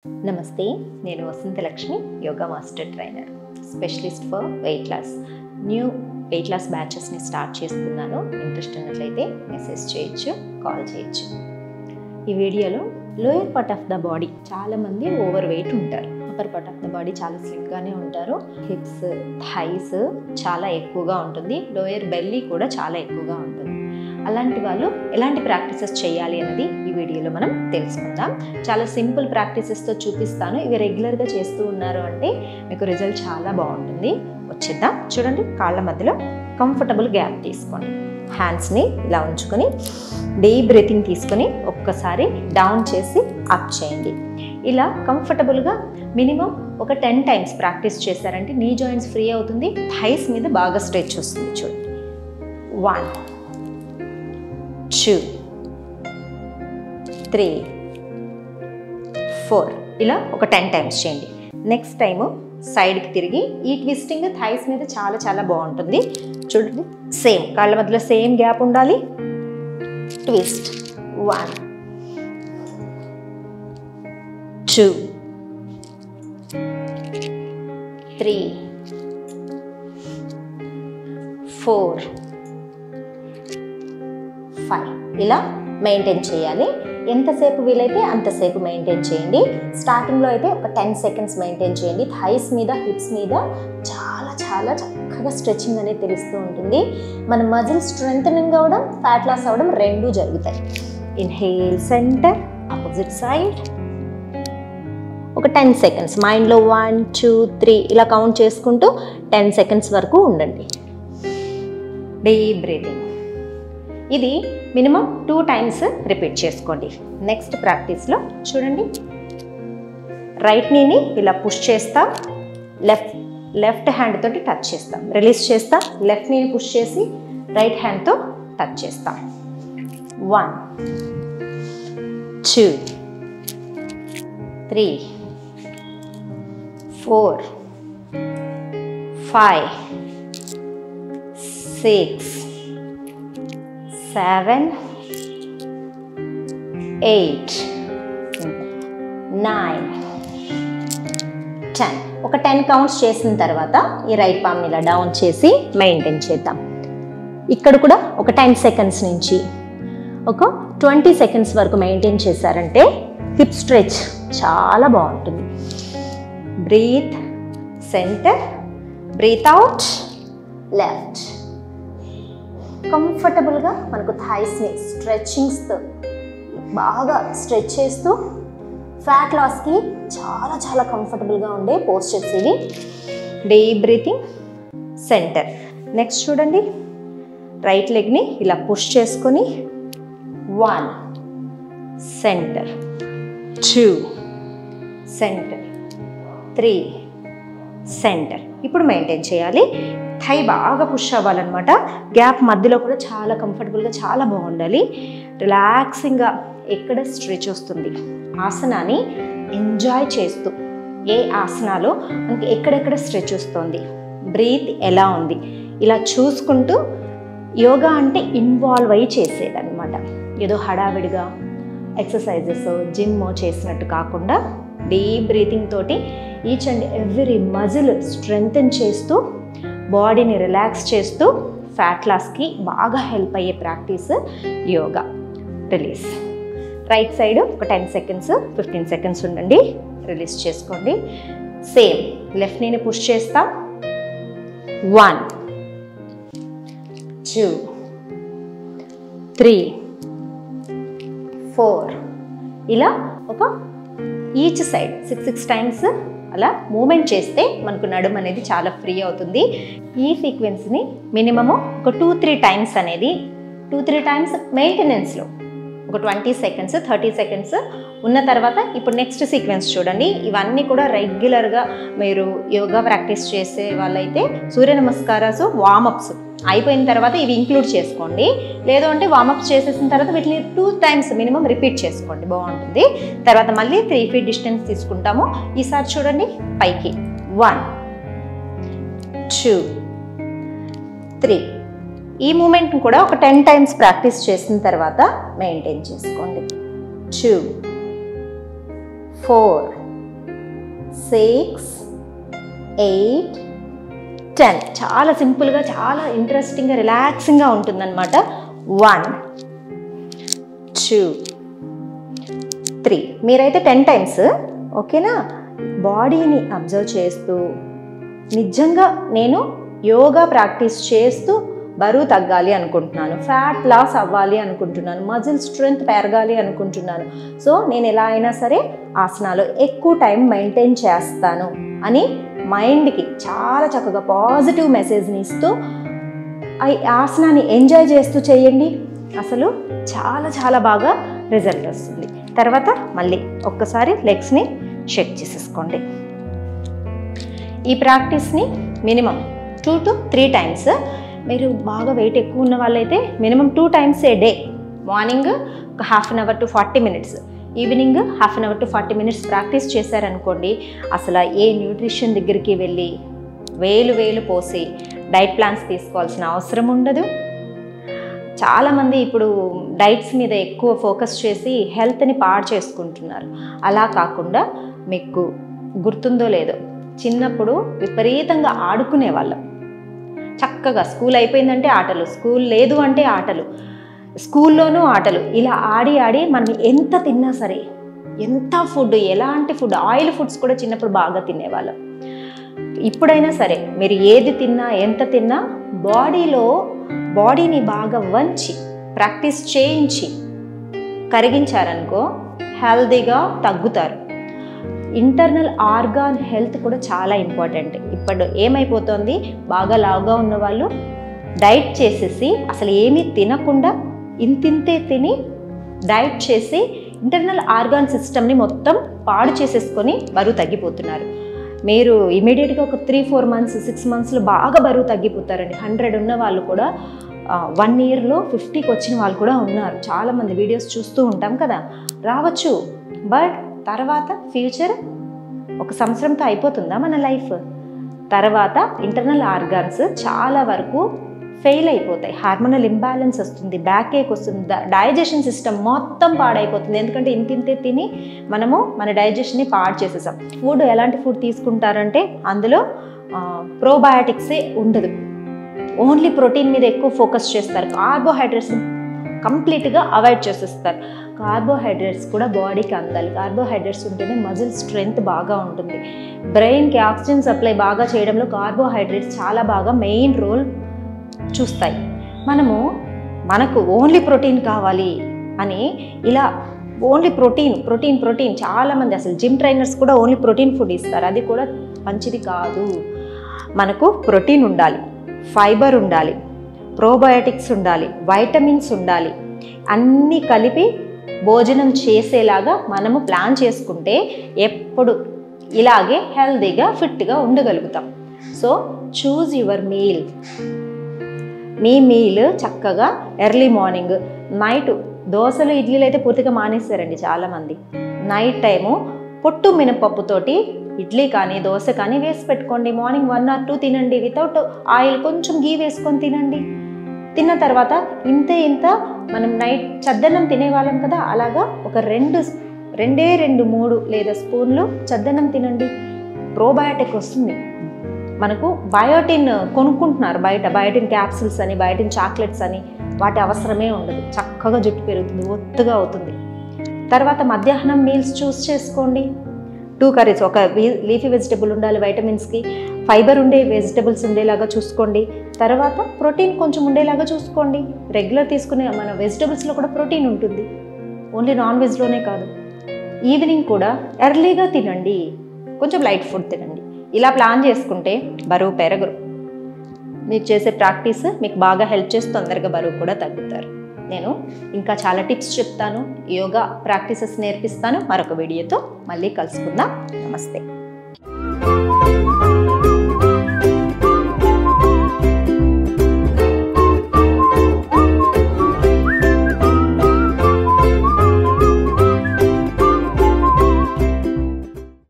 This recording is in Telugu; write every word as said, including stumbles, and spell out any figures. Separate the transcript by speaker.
Speaker 1: నమస్తే, నేను Vasantha Lakshmi, yoga master trainer, specialist for weight loss. New weight loss బ్యాచెస్ని స్టార్ట్ చేస్తున్నాను. ఇంట్రెస్ట్ ఉన్నట్లయితే మెసేజ్ చేయొచ్చు, కాల్ చేయొచ్చు. ఈ వీడియోలో lower part of the body, చాలామంది ఓవర్ వెయిట్ ఉంటారు. Upper part of the body చాలా స్లిమ్గానే ఉంటారు. హిప్స్, థైస్ చాలా ఎక్కువగా ఉంటుంది. లోయర్ బెల్లీ కూడా చాలా ఎక్కువగా ఉంటుంది. అలాంటి వాళ్ళు ఎలాంటి ప్రాక్టీసెస్ చేయాలి అన్నది ఈ వీడియోలో మనం తెలుసుకుందాం. చాలా సింపుల్ ప్రాక్టీసెస్తో చూపిస్తాను. ఇవి రెగ్యులర్గా చేస్తూ ఉన్నారు అంటే మీకు రిజల్ట్ చాలా బాగుంటుంది. వచ్చేద్దాం. చూడండి, కాళ్ళ మధ్యలో కంఫర్టబుల్ గ్యాప్ తీసుకోండి. హ్యాండ్స్ని ఇలా ఉంచుకొని డీప్ బ్రీతింగ్ తీసుకొని ఒక్కసారి డౌన్ చేసి అప్ చేయండి. ఇలా కంఫర్టబుల్గా మినిమం ఒక టెన్ టైమ్స్ ప్రాక్టీస్ చేశారంటే నీ జాయింట్స్ ఫ్రీ అవుతుంది, థైస్ మీద బాగా స్ట్రెచ్ వస్తుంది. చూడండి, వన్, టూ, త్రీ, ఫోర్, ఇలా ఒక టెన్ టైమ్స్ చేయండి. నెక్స్ట్ టైము సైడ్కి తిరిగి ఈ ట్విస్టింగ్ థైస్ మీద చాలా చాలా బాగుంటుంది. చూడండి, సేమ్ కాళ్ళ మధ్యలో సేమ్ గ్యాప్ ఉండాలి. Twist, one, two, three, four, five, ఇలా మెయింటైన్ చేయాలి. ఎంతసేపు వీలైతే అంతసేపు మెయింటైన్ చేయండి. స్టార్టింగ్లో అయితే ఒక టెన్ సెకండ్స్ మెయింటైన్ చేయండి. థైస్ మీద, హిప్స్ మీద చాలా చాలా చక్కగా స్ట్రెచ్చింగ్ అనేది తెలుస్తూ ఉంటుంది. మన మజిల్ స్ట్రెంథనింగ్ అవ్వడం, ఫ్యాట్ లాస్ అవ్వడం రెండూ జరుగుతాయి. Inhale, centre, opposite side. ఒక టెన్ సెకండ్స్ మైండ్లో వన్, టూ, త్రీ ఇలా కౌంట్ చేసుకుంటూ టెన్ సెకండ్స్ వరకు ఉండండి. Deep breathing. ఇది మినిమం టూ టైమ్స్ రిపీట్ చేసుకోండి. నెక్స్ట్ ప్రాక్టీస్లో చూడండి, రైట్ నీని ఇలా పుష్ చేస్తా, లెఫ్ట్ లెఫ్ట్ హ్యాండ్ తోటి టచ్ చేస్తాం. రిలీజ్ చేస్తా, లెఫ్ట్ నీని పుష్ చేసి రైట్ హ్యాండ్తో టచ్ చేస్తాం. One, two, three, four, five, six, seven, eight, nine, ten. ఒక టెన్ కౌంట్స్ చేసిన తర్వాత ఈ రైట్ పామ్ ఇలా డౌన్ చేసి మెయింటైన్ చేద్దాం. ఇక్కడ కూడా ఒక టెన్ సెకండ్స్ నుంచి ఒక ట్వంటీ సెకండ్స్ వరకు మెయింటైన్ చేశారంటే హిప్ స్ట్రెచ్ చాలా బాగుంటుంది. Breathe, centre, breath out, left. కంఫర్టబుల్గా మనకు థైస్ని స్ట్రెచ్చింగ్స్తో బాగా స్ట్రెచ్ చేస్తూ ఫ్యాట్ లాస్కి చాలా చాలా కంఫర్టబుల్గా ఉండే పోస్చర్స్ ఇవి. Deep breathing, centre. నెక్స్ట్ చూడండి, రైట్ లెగ్ని ఇలా పుష్ చేసుకొని one, centre, two, centre, three, centre. ఇప్పుడు మెయింటైన్ చేయాలి. థై బాగా పుష్ అవ్వాలన్నమాట. గ్యాప్ మధ్యలో కూడా చాలా కంఫర్టబుల్గా చాలా బాగుండాలి. రిలాక్సింగ్గా ఎక్కడ స్ట్రెచ్ వస్తుంది, ఆసనాన్ని ఎంజాయ్ చేస్తూ ఏ ఆసనాలో మనకి ఎక్కడెక్కడ స్ట్రెచ్ వస్తుంది, బ్రీత్ ఎలా ఉంది, ఇలా చూసుకుంటూ యోగా అంటే ఇన్వాల్వ్ అయ్యి చేసేదన్నమాట. ఏదో హడావిడిగా ఎక్సర్సైజెస్ జిమ్ చేసినట్టు కాకుండా డీప్ బ్రీతింగ్ తోటి each and every muscle strengthen చేస్తూ బాడీని రిలాక్స్ చేస్తూ ఫ్యాట్ లాస్కి బాగా హెల్ప్ అయ్యే practice yoga. Release. Right side ఒక టెన్ సెకండ్స్ ఫిఫ్టీన్ సెకండ్స్ ఉండండి, రిలీజ్ చేసుకోండి. సేమ్ లెఫ్ట్ నీని పుష్ చేస్తా. వన్, టూ, త్రీ, ఫోర్, ఇలా ఒక each side six six times అలా మూమెంట్ చేస్తే మనకు నడుము అనేది చాలా ఫ్రీ అవుతుంది. ఈ సీక్వెన్స్ని మినిమము ఒక టూ త్రీ టైమ్స్ అనేది టూ త్రీ టైమ్స్ మెయింటెనెన్స్లో ఒక ట్వంటీ సెకండ్స్ థర్టీ సెకండ్స్ ఉన్న తర్వాత ఇప్పుడు నెక్స్ట్ సీక్వెన్స్ చూడండి. ఇవన్నీ కూడా రెగ్యులర్గా మీరు యోగా ప్రాక్టీస్ చేసే వాళ్ళైతే సూర్య నమస్కారాలు, వార్మప్స్ అయిపోయిన తర్వాత ఇవి ఇంక్లూడ్ చేసుకోండి. లేదు అంటే వార్మప్స్ చేసేసిన తర్వాత వీటిని టూ టైమ్స్ మినిమం రిపీట్ చేసుకోండి, బాగుంటుంది. తర్వాత మళ్ళీ త్రీ ఫీట్ డిస్టెన్స్ తీసుకుంటాము. ఈసారి చూడండి, పైకి వన్, టూ, త్రీ. ఈ మూమెంట్ కూడా ఒక టెన్ టైమ్స్ ప్రాక్టీస్ చేసిన తర్వాత మెయింటైన్ చేసుకోండి. Two, four, six eight ten. చాలా సింపుల్గా, చాలా ఇంట్రెస్టింగ్గా, రిలాక్సింగ్గా ఉంటుందన్నమాట. One two three. మీరైతే టెన్ టైమ్స్, ఓకేనా? బాడీని అబ్జర్వ్ చేస్తూ, నిజంగా నేను యోగా ప్రాక్టీస్ చేస్తూ బరువు తగ్గాలి అనుకుంటున్నాను, ఫ్యాట్ లాస్ అవ్వాలి అనుకుంటున్నాను, మజిల్ స్ట్రెంగ్త్ పెరగాలి అనుకుంటున్నాను, సో నేను ఎలా అయినా సరే ఆసనాలు ఎక్కువ టైం మెయింటైన్ చేస్తాను అని మైండ్కి చాలా చక్కగా పాజిటివ్ మెసేజ్ని ఇస్తూ ఆ ఆసనాన్ని ఎంజాయ్ చేస్తూ చేయండి. అసలు చాలా చాలా బాగా రిజల్ట్ వస్తుంది. తర్వాత మళ్ళీ ఒక్కసారి లెగ్స్ని చెక్ చేసేసుకోండి. ఈ ప్రాక్టీస్ని minimum two to three times, మీరు బాగా వెయిట్ ఎక్కువ ఉన్న వాళ్ళైతే minimum two times a day. Morning ఒక half an hour to forty minutes, evening half an hour to forty minutes practice చేశారనుకోండి, అసలు ఏ న్యూట్రిషన్ దగ్గరికి వెళ్ళి వేలు వేలు పోసి డైట్ ప్లాన్స్ తీసుకోవాల్సిన అవసరం ఉండదు. చాలామంది ఇప్పుడు డైట్స్ మీద ఎక్కువ ఫోకస్ చేసి హెల్త్ని పాడు చేసుకుంటున్నారు. అలా కాకుండా, మీకు గుర్తుందో లేదో, చిన్నప్పుడు విపరీతంగా ఆడుకునే వాళ్ళం. చక్కగా స్కూల్ అయిపోయిందంటే ఆటలు, స్కూల్ లేదు అంటే ఆటలు, స్కూల్లోనూ ఆటలు, ఇలా ఆడి ఆడి మనం ఎంత తిన్నా సరే, ఎంత ఫుడ్, ఎలాంటి ఫుడ్, ఆయిల్ ఫుడ్స్ కూడా చిన్నప్పుడు బాగా తినేవాళ్ళం. ఇప్పుడైనా సరే మీరు ఏది తిన్నా, ఎంత తిన్నా, బాడీలో బాడీని బాగా వంచి ప్రాక్టీస్ చేయించి కరిగించారనుకో హెల్దీగా తగ్గుతారు. ఇంటర్నల్ ఆర్గాన్ హెల్త్ కూడా చాలా ఇంపార్టెంట్. ఇప్పుడు ఏమైపోతుంది, బాగా లావుగా ఉన్న వాళ్ళు డైట్ చేసేసి అసలు ఏమీ తినకుండా ఇంతింతే తిని డైట్ చేసి ఇంటర్నల్ ఆర్గాన్ సిస్టమ్ని మొత్తం పాడు చేసేసుకొని బరువు తగ్గిపోతున్నారు. మీరు ఇమీడియట్గా ఒక త్రీ ఫోర్ మంత్స్ సిక్స్ మంత్స్లో బాగా బరువు తగ్గిపోతారండి. హండ్రెడ్ ఉన్న వాళ్ళు కూడా వన్ ఇయర్లో ఫిఫ్టీకి వచ్చిన వాళ్ళు కూడా ఉన్నారు. చాలామంది వీడియోస్ చూస్తూ ఉంటాం కదా, రావచ్చు. బట్ తర్వాత ఫ్యూచర్ ఒక సంవత్సరంతో అయిపోతుందా మన లైఫ్? తర్వాత ఇంటర్నల్ ఆర్గాన్స్ చాలా వరకు ఫెయిల్ అయిపోతాయి, హార్మోనల్ ఇంబ్యాలెన్స్ వస్తుంది, బ్యాక్ ఏక్ వస్తుంది, డైజెషన్ సిస్టమ్ మొత్తం పాడైపోతుంది. ఎందుకంటే ఇంతింతే తిని మనము మన డైజెషన్ని పాడు చేసేసాం. ఫుడ్ ఎలాంటి ఫుడ్ తీసుకుంటారంటే అందులో ప్రోబయాటిక్సే ఉండదు, ఓన్లీ ప్రోటీన్ మీద ఎక్కువ ఫోకస్ చేస్తారు, కార్బోహైడ్రేట్స్ని కంప్లీట్గా అవాయిడ్ చేసేస్తారు. కార్బోహైడ్రేట్స్ కూడా బాడీకి అందాలి. కార్బోహైడ్రేట్స్ ఉంటేనే మజిల్ స్ట్రెంగ్త్ బాగా ఉంటుంది. బ్రెయిన్కి ఆక్సిజన్ సప్లై బాగా చేయడంలో కార్బోహైడ్రేట్స్ చాలా బాగా మెయిన్ రోల్ చూస్తాయి. మనము మనకు ఓన్లీ ప్రోటీన్ కావాలి అని ఇలా ఓన్లీ ప్రోటీన్ ప్రోటీన్ ప్రోటీన్ చాలామంది అసలు జిమ్ ట్రైనర్స్ కూడా ఓన్లీ ప్రోటీన్ ఫుడ్ ఇస్తారు. అది కూడా మంచిది కాదు. మనకు ప్రోటీన్ ఉండాలి, ఫైబర్ ఉండాలి, ప్రోబయోటిక్స్ ఉండాలి, వైటమిన్స్ ఉండాలి, అన్నీ కలిపి భోజనం చేసేలాగా మనము ప్లాన్ చేసుకుంటే ఎప్పుడు ఇలాగే హెల్తీగా ఫిట్గా ఉండగలుగుతాం. So choose your meal. మీ మీల్ చక్కగా ఎర్లీ మార్నింగ్, నైట్ దోశలు ఇడ్లీలు అయితే పూర్తిగా మానేస్తారండి చాలామంది. నైట్ టైము పొట్టు మినపప్పుతోటి ఇడ్లీ కానీ దోశ కానీ వేసి పెట్టుకోండి. మార్నింగ్ వన్ ఆర్ టూ తినండి, వితౌట్ ఆయిల్, కొంచెం గీ వేసుకొని తినండి. తిన్న తర్వాత ఇంతే ఇంత మనం నైట్ చద్దన్నం తినేవాళ్ళం కదా, అలాగా ఒక రెండు రెండే రెండు మూడు లేదా స్పూన్లు చద్దన్నం తినండి. ప్రోబయాటిక్ వస్తుంది. మనకు బయోటిన్ కొనుక్కుంటున్నారు బయట, బయోటిన్ క్యాప్సిల్స్ అని, బయోటిన్ చాక్లెట్స్ అని, వాటి అవసరమే ఉండదు. చక్కగా జుట్టు పెరుగుతుంది, ఒత్తుగా అవుతుంది. తర్వాత మధ్యాహ్నం మీల్స్ చూస్ చేసుకోండి. టూ కర్రీస్, ఒక లీఫీ వెజిటబుల్ ఉండాలి వైటమిన్స్కి, ఫైబర్ ఉండే వెజిటబుల్స్ ఉండేలాగా చూసుకోండి. తర్వాత ప్రోటీన్ కొంచెం ఉండేలాగా చూసుకోండి. రెగ్యులర్ తీసుకునే మన వెజిటబుల్స్లో కూడా ప్రోటీన్ ఉంటుంది, ఓన్లీ నాన్ వెజ్లోనే కాదు. ఈవినింగ్ కూడా ఎర్లీగా తినండి, కొంచెం లైట్ ఫుడ్ తినండి. ఇలా ప్లాన్ చేసుకుంటే బరువు పెరగరు. మీరు చేసే ప్రాక్టీస్ మీకు బాగా హెల్ప్ చేసి తొందరగా బరువు కూడా తగ్గుతారు. నేను ఇంకా చాలా టిప్స్ చెప్తాను, యోగా ప్రాక్టీసెస్ నేర్పిస్తాను. మరొక వీడియోతో మళ్ళీ కలుసుకుందాం. నమస్తే.